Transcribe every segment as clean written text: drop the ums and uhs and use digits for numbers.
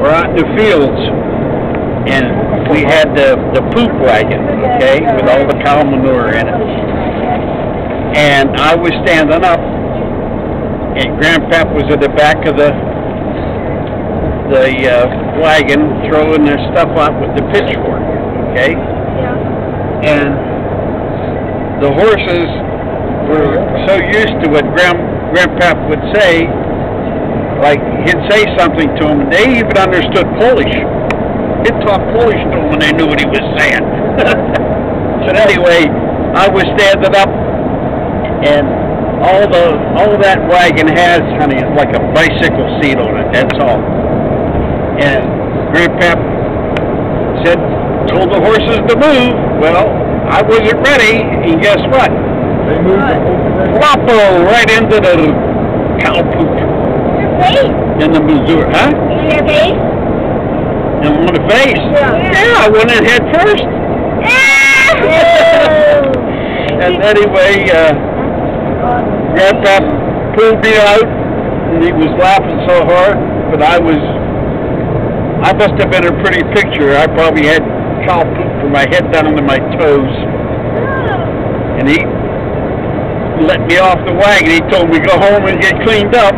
we're out in the fields, and we had the poop wagon, okay, with all the cow manure in it. And I was standing up, and Grandpap was at the back of the wagon throwing their stuff out with the pitchfork, okay? Yeah. And the horses were so used to what Grandpap would say, like he'd say something to them, they even understood Polish. He'd talk Polish to them when they knew what he was saying. But anyway, I was standing up, and all that wagon has, honey, is like a bicycle seat on it, that's all. And Grandpap told the horses to move. Well, I wasn't ready, and guess what? They moved Floppo right into the cow poop. Your face? In the Missouri, huh? In your face? In the face? Yeah. I went in head first. And anyway, Grandpap pulled me out, and he was laughing so hard, but I must have been a pretty picture. I probably had cow poop from my head down to my toes. And he let me off the wagon. He told me to go home and get cleaned up.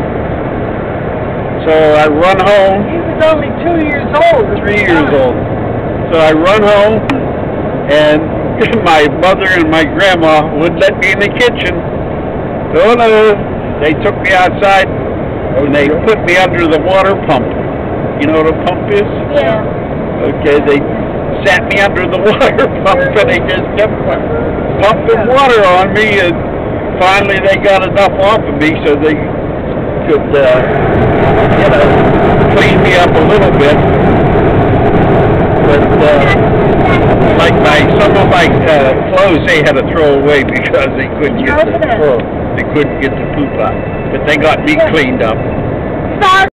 So I run home. He was only 2 years old. 3 years old. So I run home, and my mother and my grandma wouldn't let me in the kitchen. Oh no, they took me outside, and they put me under the water pump. You know what a pump is? Yeah. Okay, they sat me under the water pump, and they just kept pumping water on me, and finally they got enough off of me so they could, clean me up a little bit. But like some of my clothes they had to throw away because they couldn't get the poop out. But they got me cleaned up.